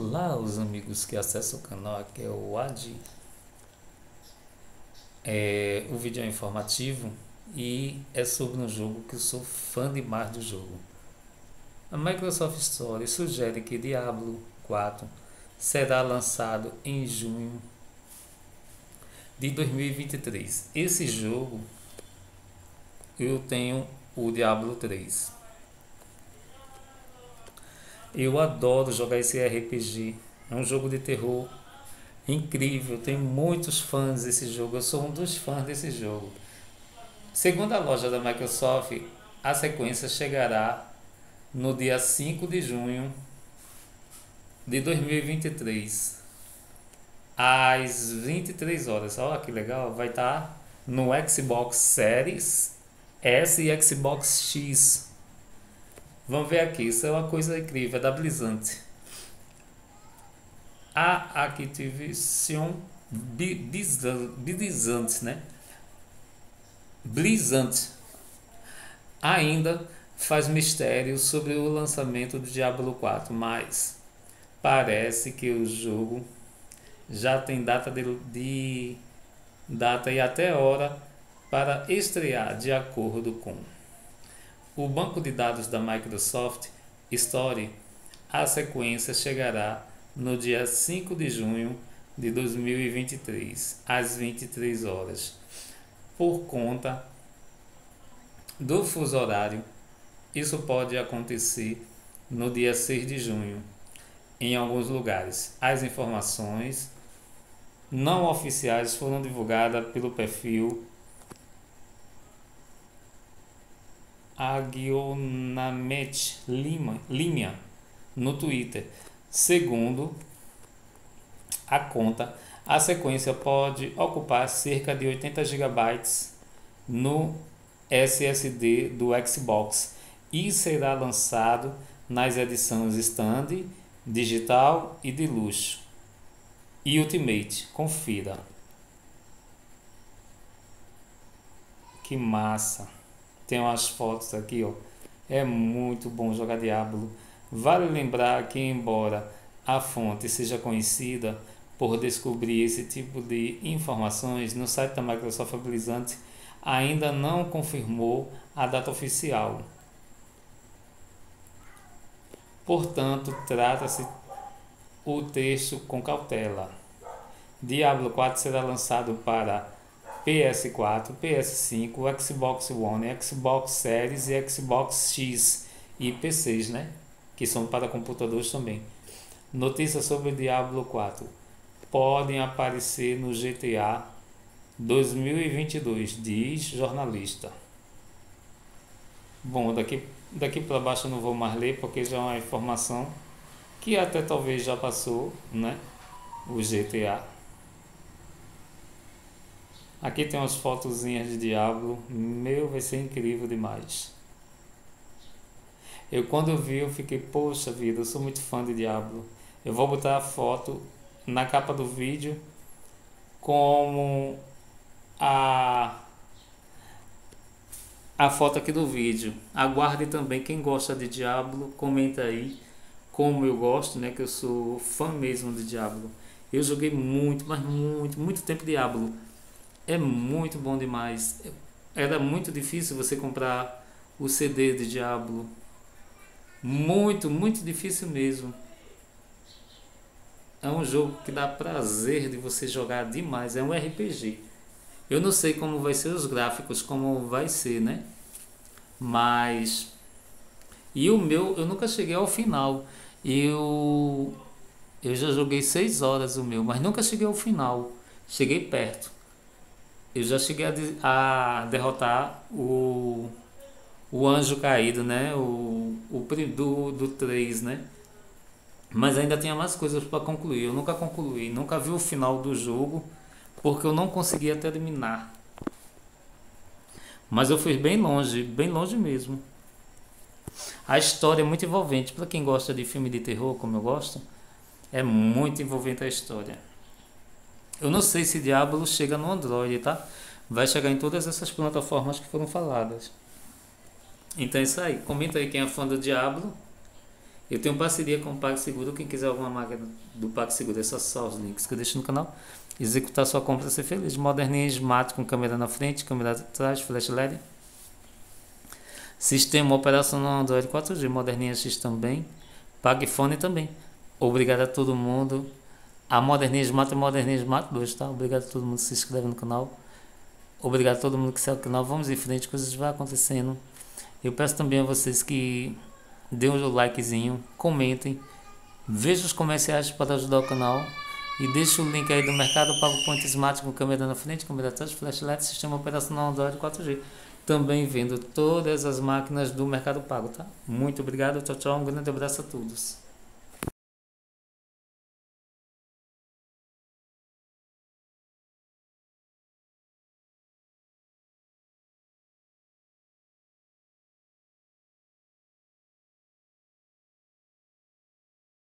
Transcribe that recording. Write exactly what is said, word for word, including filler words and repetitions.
Olá, os amigos que acessam o canal, aqui é o Adi. É, o vídeo é informativo e é sobre um jogo que eu sou fã demais do jogo. A Microsoft Store sugere que Diablo quatro será lançado em junho de dois mil e vinte e três. Esse jogo eu tenho o Diablo três. Eu adoro jogar esse R P G. É um jogo de terror incrível. Tem muitos fãs desse jogo. Eu sou um dos fãs desse jogo. Segundo a loja da Microsoft, a sequência chegará no dia cinco de junho de dois mil e vinte e três, às vinte e três horas. Olha que legal. Vai estar no Xbox Series S e Xbox X. Vamos ver aqui, isso é uma coisa incrível, é da Blizzard. A Activision Blizzard, né? Blizzard ainda faz mistério sobre o lançamento do Diablo quatro, mas parece que o jogo já tem data de, de data e até hora para estrear, de acordo com o banco de dados da Microsoft Store. A sequência chegará no dia cinco de junho de dois mil e vinte e três, às vinte e três horas. Por conta do fuso horário, isso pode acontecer no dia seis de junho em alguns lugares. As informações não oficiais foram divulgadas pelo perfil Agionamet Lima, Lima no Twitter. Segundo a conta, a sequência pode ocupar cerca de oitenta gigabytes no S S D do Xbox e será lançado nas edições Standard, Digital e de luxo e Ultimate. Confira. Que massa! Tem umas fotos aqui, ó. É muito bom jogar Diablo. Vale lembrar que, embora a fonte seja conhecida por descobrir esse tipo de informações, no site da Microsoft, Blizzard ainda não confirmou a data oficial. Portanto, trata-se o texto com cautela. Diablo quatro será lançado para P S quatro, P S cinco, Xbox One, Xbox Series e Xbox X e P Cs, né? Que são para computadores também. Notícias sobre Diablo quatro podem aparecer no G T A dois mil e vinte e dois, diz jornalista. Bom, daqui, daqui para baixo eu não vou mais ler porque já é uma informação que até talvez já passou, né? O G T A. Aqui tem umas fotozinhas de Diablo. Meu, vai ser incrível demais. Eu quando eu vi, eu fiquei, poxa vida, eu sou muito fã de Diablo. Eu vou botar a foto na capa do vídeo como a a foto aqui do vídeo. Aguarde também quem gosta de Diablo, comenta aí como eu gosto, né, que eu sou fã mesmo de Diablo. Eu joguei muito, mas muito, muito tempo Diablo. É muito bom demais. Era muito difícil você comprar o C D de Diablo. Muito, muito difícil mesmo. É um jogo que dá prazer de você jogar demais. É um R P G. Eu não sei como vai ser os gráficos, como vai ser, né? Mas... E o meu, eu nunca cheguei ao final. Eu... Eu já joguei seis horas o meu, mas nunca cheguei ao final. Cheguei perto. Eu já cheguei a, de, a derrotar o, o anjo caído, né? O, o do, do três, né? Mas ainda tinha mais coisas para concluir. Eu nunca concluí, nunca vi o final do jogo, porque eu não conseguia terminar. Mas eu fui bem longe, bem longe mesmo. A história é muito envolvente. Para quem gosta de filme de terror, como eu gosto, é muito envolvente a história. Eu não sei se Diablo chega no Android, tá? Vai chegar em todas essas plataformas que foram faladas. Então é isso aí. Comenta aí quem é fã do Diablo Eu tenho parceria com o PagSeguro. Quem quiser alguma máquina do PagSeguro, é só acessar os links que eu deixo no canal. Executar sua compra e ser feliz. Moderninha Smart com câmera na frente, câmera atrás, flash L E D. Sistema operacional Android quatro G, Moderninha X também. PagFone também. Obrigado a todo mundo. A Moderninha Smart é Moderninha Smart dois, tá? Obrigado a todo mundo que se inscreve no canal. Obrigado a todo mundo que segue o canal. Vamos em frente, coisas vão acontecendo. Eu peço também a vocês que dêem o likezinho, comentem, vejam os comerciais para ajudar o canal e deixe o link aí do Mercado Pago Point Smart com câmera na frente, câmera atrás, flash L E D, sistema operacional Android quatro G. Também vendo todas as máquinas do Mercado Pago, tá? Muito obrigado, tchau, tchau, um grande abraço a todos.